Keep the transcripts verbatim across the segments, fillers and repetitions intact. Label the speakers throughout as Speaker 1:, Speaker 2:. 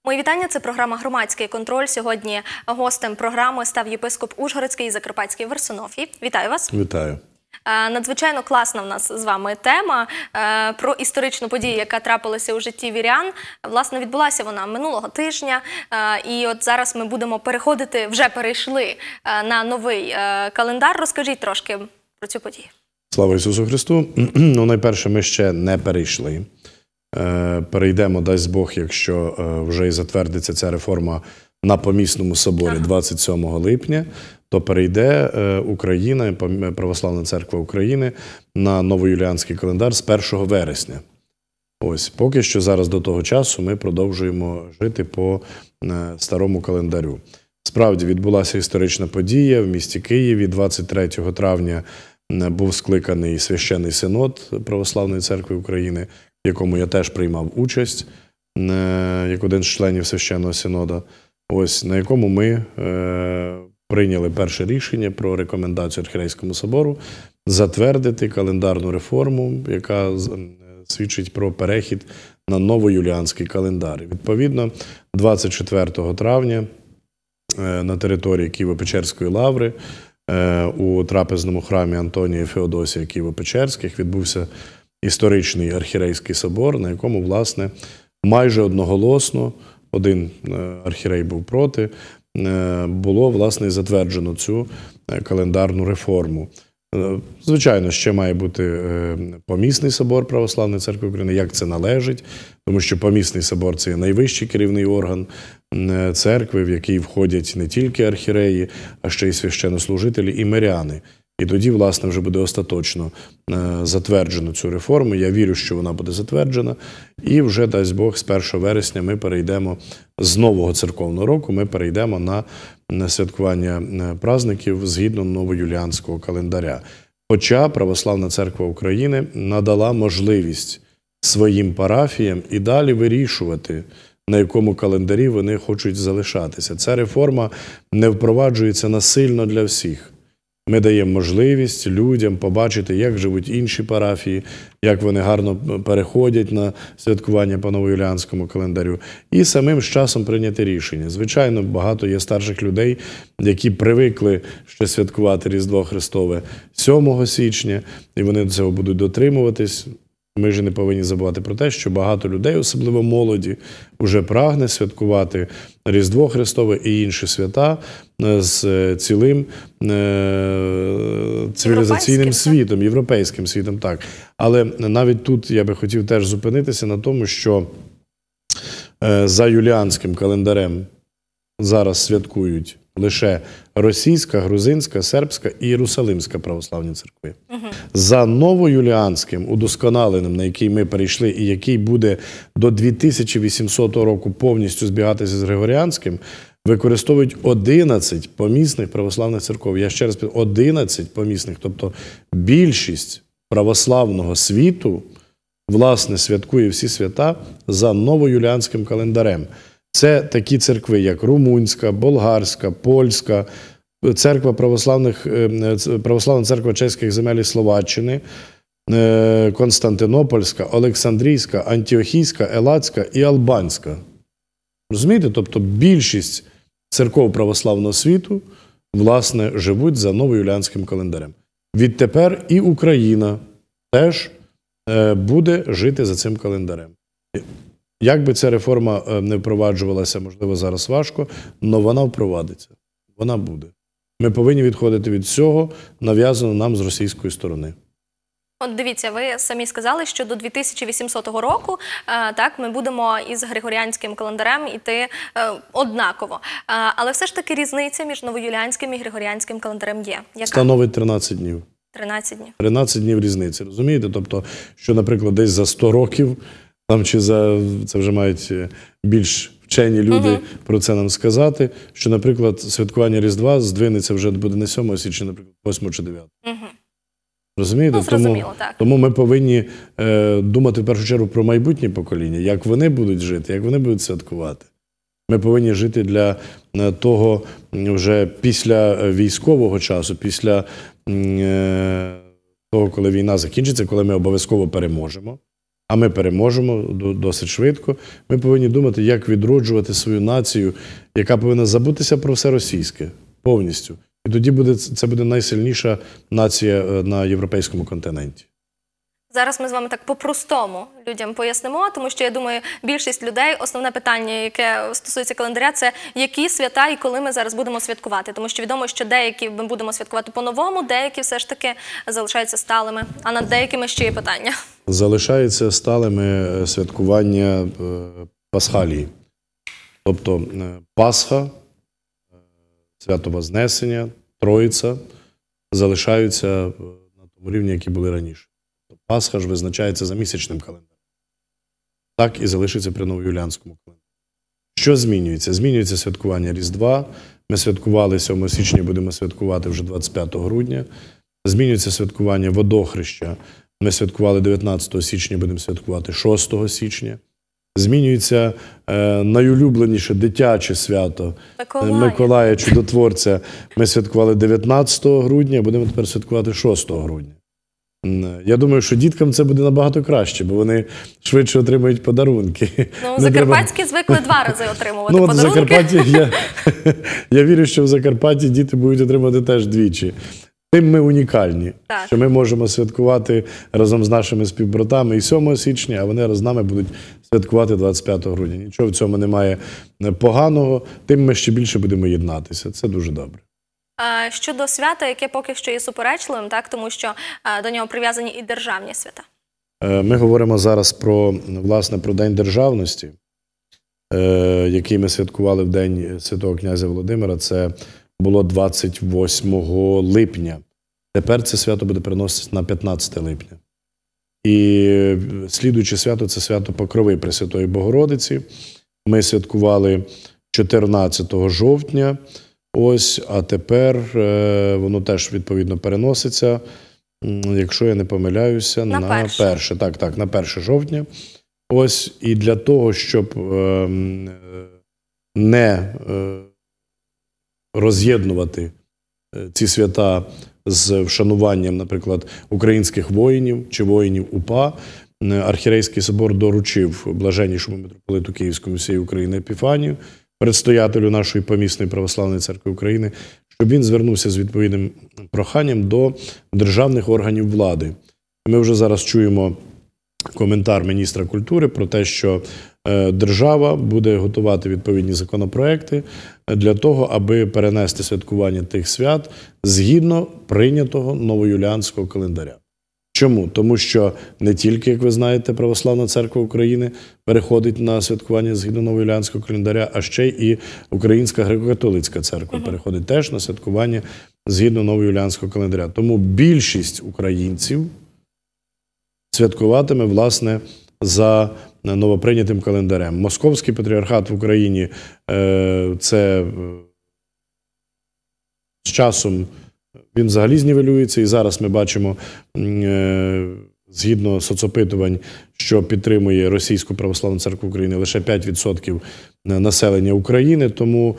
Speaker 1: Мої вітання. Це програма «Громадський контроль». Сьогодні гостем програми став єпископ Ужгородський і Закарпатський Варсонофій. Вітаю вас.
Speaker 2: Вітаю.
Speaker 1: Надзвичайно класна в нас з вами тема про історичну подію, яка трапилася у житті вірян. Власне, відбулася вона минулого тижня. І от зараз ми будемо переходити, вже перейшли на новий календар. Розкажіть трошки про цю подію.
Speaker 2: Слава Ісусу Христу. Ну, найперше, ми ще не перейшли. Перейдемо, дасть Бог, якщо вже і затвердиться ця реформа на Помісному соборі двадцять сьомого липня, то перейде Україна, Православна Церква України на новоюліанський календар з першого вересня. Ось, поки що зараз до того часу ми продовжуємо жити по старому календарю. Справді, відбулася історична подія в місті Києві. двадцять третього травня був скликаний Священний Синод Православної Церкви України, в якому я теж приймав участь, як один з членів Священного Синода, ось, на якому ми е, прийняли перше рішення про рекомендацію Архірейському собору затвердити календарну реформу, яка свідчить про перехід на новоюліанський календар. Відповідно, двадцять четвертого травня е, на території Києво-Печерської лаври е, у трапезному храмі Антонія і Феодосія Києво-Печерських відбувся історичний архірейський собор, на якому, власне, майже одноголосно, один архірей був проти, було, власне, затверджено цю календарну реформу. Звичайно, ще має бути Помісний собор Православної Церкви України, як це належить, тому що Помісний собор – це найвищий керівний орган церкви, в який входять не тільки архіреї, а ще й священнослужителі і миряни. І тоді, власне, вже буде остаточно затверджено цю реформу. Я вірю, що вона буде затверджена. І вже, дасть Бог, з першого вересня ми перейдемо з нового церковного року, ми перейдемо на, на святкування праздників згідно новоюліанського календаря. Хоча Православна Церква України надала можливість своїм парафіям і далі вирішувати, на якому календарі вони хочуть залишатися. Ця реформа не впроваджується насильно для всіх. Ми даємо можливість людям побачити, як живуть інші парафії, як вони гарно переходять на святкування по новоюліанському календарю, і самим з часом прийняти рішення. Звичайно, багато є старших людей, які привикли ще святкувати Різдво Христове сьомого січня, і вони до цього будуть дотримуватись. Ми ж не повинні забувати про те, що багато людей, особливо молоді, вже прагне святкувати Різдво Христове і інші свята з цілим цивілізаційним світом, європейським світом, так. Але навіть тут я би хотів теж зупинитися на тому, що за юліанським календарем зараз святкують лише російська, грузинська, сербська і Єрусалимська православні церкви. Угу. За новоюліанським, удосконаленим, на який ми перейшли і який буде до дві тисячі вісімсотого року повністю збігатися з Григоріанським, використовують одинадцять помісних православних церков. Я ще раз кажу, одинадцять помісних, тобто більшість православного світу, власне, святкує всі свята за новоюліанським календарем. Це такі церкви, як Румунська, Болгарська, Польська, церква православних, православна церква чеських земель і Словаччини, Константинопольська, Олександрійська, Антіохійська, Елацька і Албанська. Розумієте? Тобто більшість церков православного світу, власне, живуть за новоюліанським календарем. Відтепер і Україна теж буде жити за цим календарем. Як би ця реформа не впроваджувалася, можливо, зараз важко, але вона впровадиться. Вона буде. Ми повинні відходити від всього, нав'язаного нам з російської сторони.
Speaker 1: От дивіться, ви самі сказали, що до дві тисячі вісімсотого року так, ми будемо із Григоріанським календарем йти однаково. Але все ж таки різниця між новоюліанським і Григоріанським календарем є. Яка?
Speaker 2: Становить тринадцять днів.
Speaker 1: тринадцять днів.
Speaker 2: тринадцять днів різниці, розумієте? Тобто, що, наприклад, десь за сто років, там чи за, це вже мають більш вчені люди угу. про це нам сказати, що, наприклад, святкування Різдва здвинеться вже буде не сьомого січня, наприклад, восьмого чи дев'ятого. Угу. Розумієте?
Speaker 1: Ну, тому,
Speaker 2: тому ми повинні е, думати в першу чергу про майбутнє покоління, як вони будуть жити, як вони будуть святкувати. Ми повинні жити для того вже після військового часу, після е, того, коли війна закінчиться, коли ми обов'язково переможемо. а ми переможемо досить швидко. Ми повинні думати, як відроджувати свою націю, яка повинна забутися про все російське повністю. І тоді буде, це буде найсильніша нація на європейському континенті.
Speaker 1: Зараз ми з вами так по-простому людям пояснимо, тому що, я думаю, більшість людей, основне питання, яке стосується календаря, це які свята і коли ми зараз будемо святкувати. Тому що відомо, що деякі ми будемо святкувати по-новому, деякі все ж таки залишаються сталими, а над деякими ще є питання.
Speaker 2: Залишається сталими святкування Пасхалії. Тобто Пасха, Свято Вознесення, Троїця залишаються на тому рівні, які були раніше. Пасха ж визначається за місячним календарем. Так і залишиться при новоюліанському календарі. Що змінюється? Змінюється святкування Різдва. Ми святкували сьомого січня, будемо святкувати вже двадцять п'ятого грудня. Змінюється святкування Водохреща. Ми святкували дев'ятнадцятого січня, будемо святкувати шостого січня. Змінюється е, найулюбленіше дитяче свято
Speaker 1: Миколая.
Speaker 2: Миколая Чудотворця. Ми святкували дев'ятнадцятого грудня, будемо тепер святкувати шостого грудня. Я думаю, що діткам це буде набагато краще, бо вони швидше отримають подарунки.
Speaker 1: Ну, закарпатські звикли два рази отримувати
Speaker 2: ну,
Speaker 1: подарунки.
Speaker 2: В Закарпатті, я, я вірю, що в Закарпатті діти будуть отримати теж двічі. Тим ми унікальні,
Speaker 1: так.
Speaker 2: що ми можемо святкувати разом з нашими співбратами і сьомого січня, а вони з нами будуть святкувати двадцять п'ятого грудня. Нічого в цьому немає поганого, тим ми ще більше будемо єднатися. Це дуже добре.
Speaker 1: Щодо свята, яке поки що є суперечливим, так, тому що до нього прив'язані і державні свята.
Speaker 2: Ми говоримо зараз про, власне, про День Державності, який ми святкували в День Святого князя Володимира. Це було двадцять восьмого липня. Тепер це свято буде переноситися на п'ятнадцяте липня. І слідуюче свято – це свято Покрови Пресвятої Богородиці. Ми святкували чотирнадцятого жовтня. Ось, а тепер е, воно теж, відповідно, переноситься, якщо я не помиляюся, на, на перше. перше. Так, так, на перше жовтня. Ось, і для того, щоб е, не е, роз'єднувати ці свята з вшануванням, наприклад, українських воїнів чи воїнів УПА, Архієрейський собор доручив блаженнішому митрополиту Київському всієї України Епіфанію, предстоятелю нашої помісної православної церкви України, щоб він звернувся з відповідним проханням до державних органів влади. Ми вже зараз чуємо коментар міністра культури про те, що держава буде готувати відповідні законопроекти для того, аби перенести святкування тих свят згідно прийнятого новоюліанського календаря. Чому? Тому що не тільки, як ви знаєте, Православна церква України переходить на святкування згідно новоюліанського календаря, а ще і Українська греко-католицька церква переходить теж на святкування згідно новоюліанського календаря. Тому більшість українців святкуватиме, власне, за новоприйнятим календарем. Московський патріархат в Україні – це з часом він взагалі знівелюється, і зараз ми бачимо, згідно соцопитувань, що підтримує Російську православну церкву України лише п'ять відсотків населення України, тому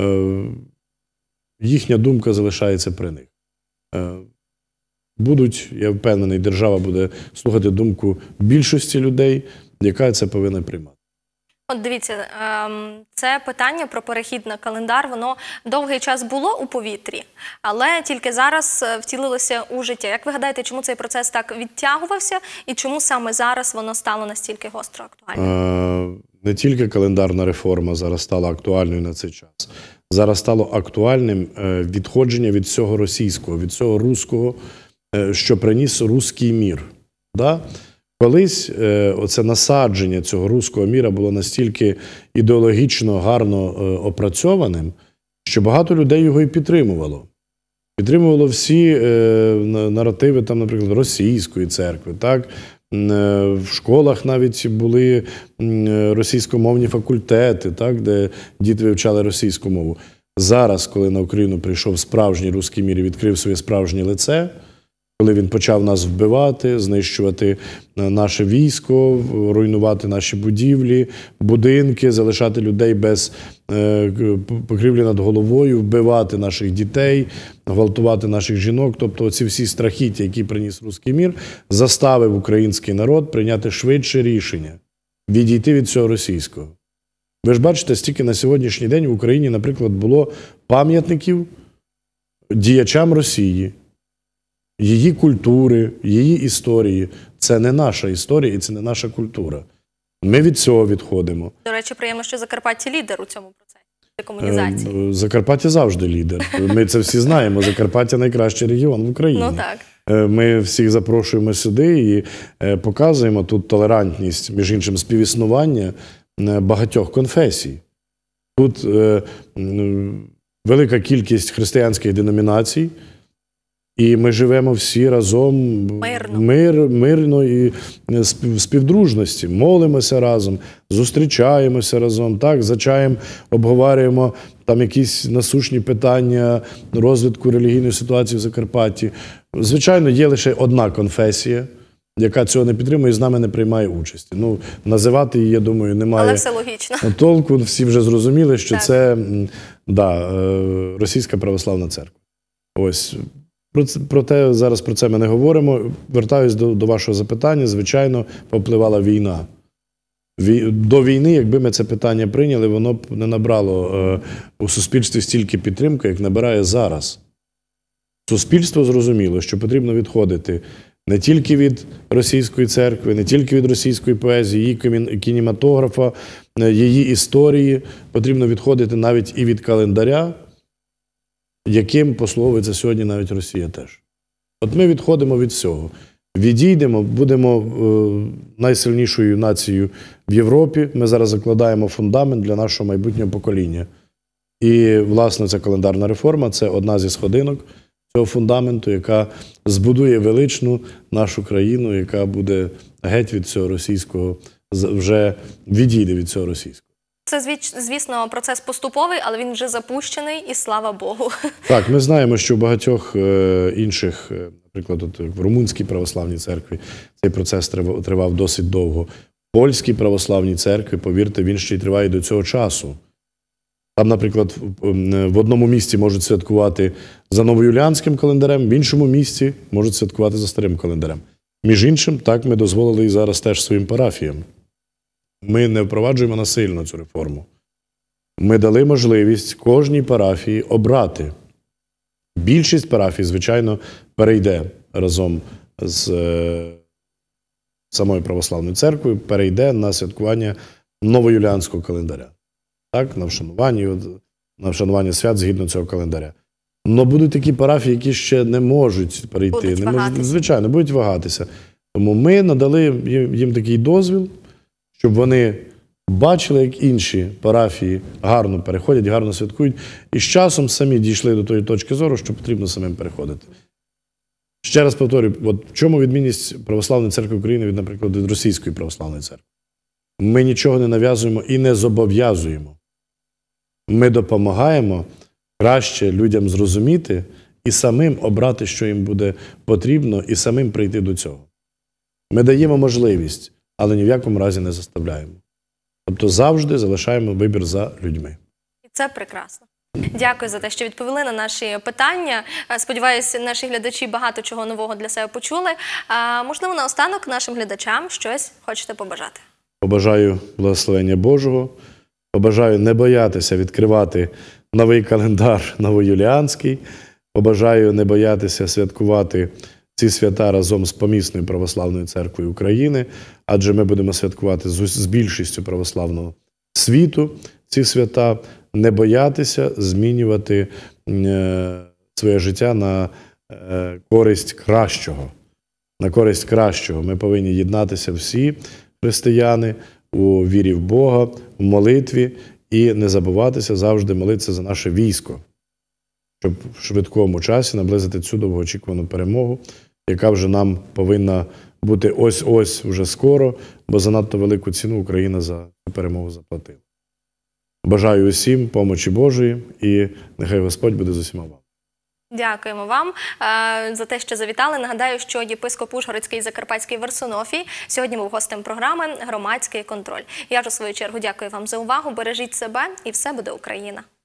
Speaker 2: їхня думка залишається при них. Будуть, я впевнений, держава буде слухати думку більшості людей, яка це повинна приймати.
Speaker 1: От дивіться, це питання про перехід на календар, воно довгий час було у повітрі, але тільки зараз втілилося у життя. Як ви гадаєте, чому цей процес так відтягувався і чому саме зараз воно стало настільки гостро актуальним?
Speaker 2: Не тільки календарна реформа зараз стала актуальною на цей час. Зараз стало актуальним відходження від всього російського, від всього руського, що приніс руський мір. Да? Колись е, оце насадження цього руського міра було настільки ідеологічно гарно е, опрацьованим, що багато людей його і підтримувало. Підтримувало всі е, наративи, там, наприклад, російської церкви. Так? Е, в школах навіть були е, російськомовні факультети, так? Де діти вивчали російську мову. Зараз, коли на Україну прийшов справжній руський мір і відкрив своє справжнє лице, коли він почав нас вбивати, знищувати наше військо, руйнувати наші будівлі, будинки, залишати людей без покрівлі над головою, вбивати наших дітей, гвалтувати наших жінок. Тобто ці всі страхіття, які приніс руський мір, заставив український народ прийняти швидше рішення відійти від цього російського. Ви ж бачите, стільки на сьогоднішній день в Україні, наприклад, було пам'ятників діячам Росії, її культури, її історії. Це не наша історія і це не наша культура. Ми від цього відходимо.
Speaker 1: До речі, приємно, що Закарпаття лідер у цьому процесі декомунізації.
Speaker 2: Закарпаття завжди лідер. Ми це всі знаємо. Закарпаття – найкращий регіон в Україні.
Speaker 1: Ну так.
Speaker 2: Ми всіх запрошуємо сюди і показуємо тут толерантність, між іншим, співіснування багатьох конфесій. Тут велика кількість християнських деномінацій, і ми живемо всі разом
Speaker 1: мирно,
Speaker 2: мир, мирно і в співдружності. Молимося разом, зустрічаємося разом, так, за чаєм обговорюємо там якісь насущні питання розвитку релігійної ситуації в Закарпатті. Звичайно, є лише одна конфесія, яка цього не підтримує і з нами не приймає участі. Ну, називати її, я думаю, немає
Speaker 1: Але все логічно.
Speaker 2: толку. Всі вже зрозуміли, що
Speaker 1: так.
Speaker 2: це да, Російська православна церква. Ось. Проте зараз про це ми не говоримо. Вертаюсь до, до вашого запитання. Звичайно, повпливала війна. Ві... До війни, якби ми це питання прийняли, воно б не набрало е, у суспільстві стільки підтримки, як набирає зараз. Суспільство зрозуміло, що потрібно відходити не тільки від російської церкви, не тільки від російської поезії, її кінематографа, її історії. Потрібно відходити навіть і від календаря, яким послуговується сьогодні навіть Росія теж. От ми відходимо від всього. Відійдемо, будемо е, найсильнішою нацією в Європі. Ми зараз закладаємо фундамент для нашого майбутнього покоління. І, власне, ця календарна реформа – це одна зі сходинок цього фундаменту, яка збудує величну нашу країну, яка буде геть від цього російського, вже відійде від цього російського.
Speaker 1: Це, звісно, процес поступовий, але він вже запущений, і слава Богу.
Speaker 2: Так, ми знаємо, що в багатьох інших, наприклад, от в Румунській православній церкві цей процес тривав досить довго. В Польській православній церкві, повірте, він ще й триває до цього часу. Там, наприклад, в одному місті можуть святкувати за новоюліанським календарем, в іншому місті можуть святкувати за старим календарем. Між іншим, так ми дозволили і зараз теж своїм парафіям. Ми не впроваджуємо насильно цю реформу. Ми дали можливість кожній парафії обрати. Більшість парафій, звичайно, перейде разом з е, самою православною церквою, перейде на святкування новоюліанського календаря. Так, на вшанування, на вшанування свят згідно цього календаря. Але будуть такі парафії, які ще не можуть перейти.
Speaker 1: Будуть
Speaker 2: не
Speaker 1: вагатися.
Speaker 2: можуть, звичайно, будуть вагатися. Тому ми надали їм, їм такий дозвіл, щоб вони бачили, як інші парафії гарно переходять, гарно святкують, і з часом самі дійшли до тої точки зору, що потрібно самим переходити. Ще раз повторюю, от в чому відмінність Православної церкви України від, наприклад, від Російської православної церкви? Ми нічого не нав'язуємо і не зобов'язуємо. Ми допомагаємо краще людям зрозуміти і самим обрати, що їм буде потрібно, і самим прийти до цього. Ми даємо можливість, але ні в якому разі не заставляємо. Тобто завжди залишаємо вибір за людьми.
Speaker 1: І це прекрасно. Дякую за те, що відповіли на наші питання. Сподіваюся, наші глядачі багато чого нового для себе почули. А, можливо, наостанок нашим глядачам щось хочете побажати?
Speaker 2: Побажаю благословення Божого. Побажаю не боятися відкривати новий календар новоюліанський. Побажаю не боятися святкувати ці свята разом з помісною Православною церквою України, адже ми будемо святкувати з більшістю православного світу ці свята. Не боятися змінювати е, своє життя на е, користь кращого. На користь кращого. Ми повинні єднатися всі християни у вірі в Бога, в молитві і не забуватися завжди молитися за наше військо, щоб в швидкому часі наблизити цю довгоочікувану перемогу, яка вже нам повинна бути ось-ось вже скоро, бо занадто велику ціну Україна за цю перемогу заплатила. Бажаю усім помочі Божої і нехай Господь буде з усіма вами.
Speaker 1: Дякуємо вам е, за те, що завітали. Нагадаю, що єпископ Ужгородський і Закарпатський Варсонофій сьогодні був гостем програми «Громадський контроль». Я ж у свою чергу дякую вам за увагу. Бережіть себе і все буде Україна.